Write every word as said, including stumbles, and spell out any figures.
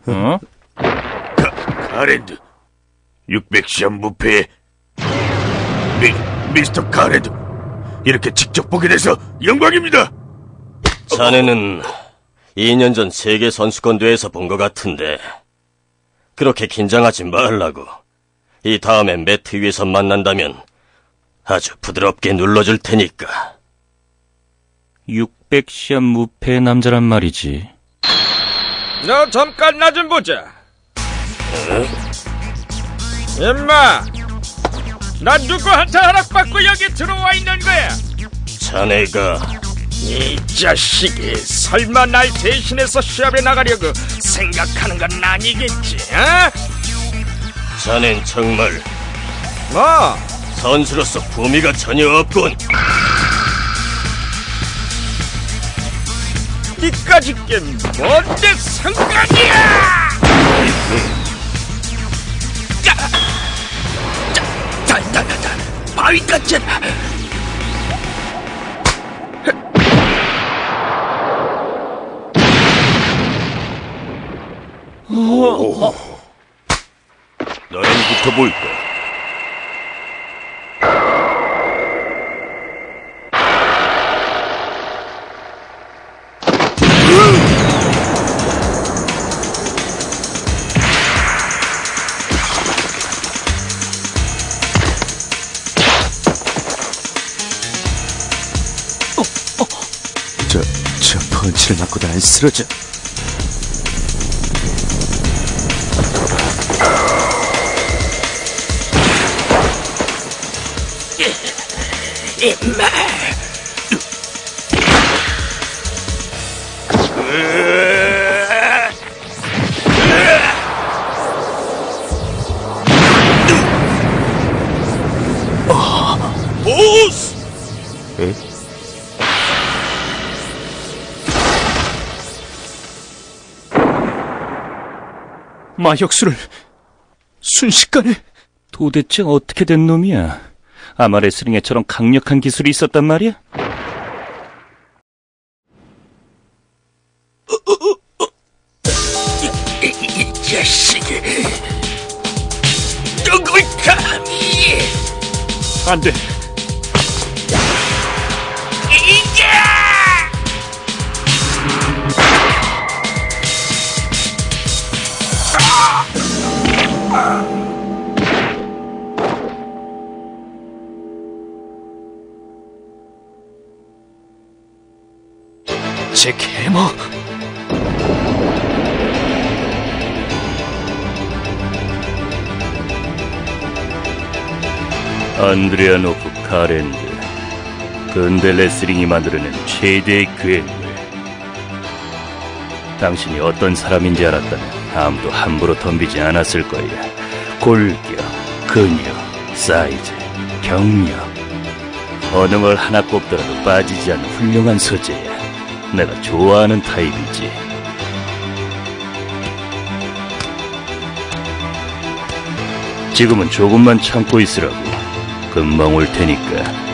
어? 가, 가레드. 육백 시험 무패의 미, 미스터 가레드. 이렇게 직접 보게 돼서 영광입니다. 자네는 이 년 전 세계 선수권 대회에서 본 것 같은데 그렇게 긴장하지 말라고. 이 다음에 매트 위에서 만난다면 아주 부드럽게 눌러줄 테니까. 육백 시합 무패의 남자란 말이지. 너 잠깐 나 좀 보자. 어? 임마, 난 누구한테 허락받고 여기 들어와 있는 거야? 자네가... 이 자식이 설마 날 대신해서 시합에 나가려고 생각하는 건 아니겠지, 어? 자넨 정말 뭐? 선수로서 품위가 전혀 없군. 니까짓 게 뭔데 상관이야! 짜! 짜! 달달달달! 바위 같잖아! 오. 나랑 붙어볼까? 저, 저 펀치를 맞고도 안 쓰러져. 임마. 보스! 에? 마혁수를 순식간에. 도대체 어떻게 된 놈이야? 아마레스링에처럼 강력한 기술이 있었단 말이야? 이, 이, 이 자식이 누굴 감히. 안 돼. 이게! 잭 해머. 안드레아노프 카렌드. 근대 레슬링이 만들어낸 최대의 괴물. 당신이 어떤 사람인지 알았다면 아무도 함부로 덤비지 않았을 거야. 골격, 근육, 사이즈, 경력, 어느 걸 하나 꼽더라도 빠지지 않는 훌륭한 소재야. 내가 좋아하는 타입이지. 지금은 조금만 참고 있으라고. 금방 올 테니까.